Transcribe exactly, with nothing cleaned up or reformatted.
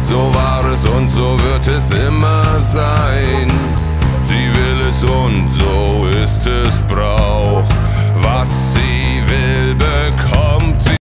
So war es und so wird es immer sein. Sie will es und so ist es brav.